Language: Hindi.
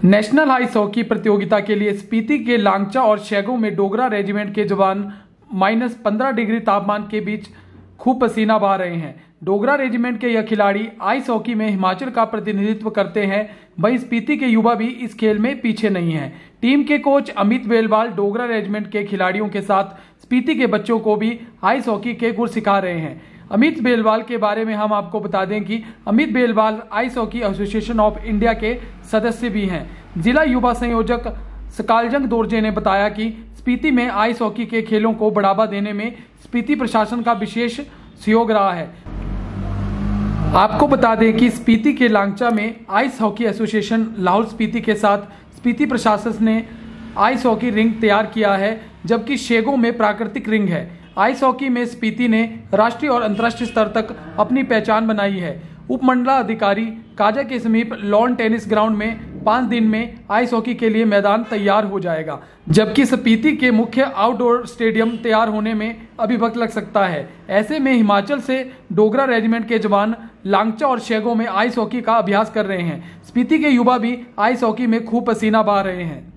नेशनल आइस हॉकी प्रतियोगिता के लिए स्पीति के लांगचा और शेगो में डोगरा रेजिमेंट के जवान -15 डिग्री तापमान के बीच खूब पसीना बहा रहे हैं। डोगरा रेजिमेंट के यह खिलाड़ी आइस हॉकी में हिमाचल का प्रतिनिधित्व करते हैं। वहीं स्पीति के युवा भी इस खेल में पीछे नहीं हैं। टीम के कोच अमित बेलवाल डोगरा रेजिमेंट के खिलाड़ियों के साथ स्पीति के बच्चों को भी आइस हॉकी के गुर सिखा रहे हैं। अमित बेलवाल के बारे में हम आपको बता दें कि Amit Belwal ice hockey association of India के सदस्य भी हैं। जिला युवा संयोजक सकालजंग दोरजे ने बताया कि स्पीति में आइस हॉकी के खेलों को बढ़ावा देने में स्पीति प्रशासन का विशेष सहयोग रहा है। आपको बता दें कि स्पीति के लांगचा में ice hockey association Lahaul Spiti के साथ स्पीति प्रशासन ने आइस हॉकी रिंग तैयार किया है, जबकि शेगो में प्राकृतिक रिंग है। आइस हॉकी में स्पीति ने राष्ट्रीय और अंतर्राष्ट्रीय स्तर तक अपनी पहचान बनाई है। उपमंडलाधिकारी काजा के समीप लॉन टेनिस ग्राउंड में 5 दिन में आइस हॉकी के लिए मैदान तैयार हो जाएगा, जबकि स्पीति के मुख्य आउटडोर स्टेडियम तैयार होने में अभी वक्त लग सकता है। ऐसे में हिमाचल से डोगरा रेजिमेंट के जवान लांगचा और शेगो में आइस हॉकी का अभ्यास कर रहे हैं। स्पीति के युवा भी आइस हॉकी में खूब पसीना बहा रहे हैं।